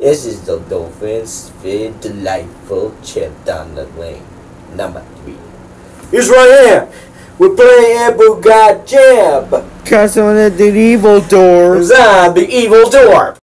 This is the Dolphins Fit Delightful Chip down the lane. Number 3. He's right here. We're playing Apple God Jam. Cause someone at the evil door. Zombie evil door.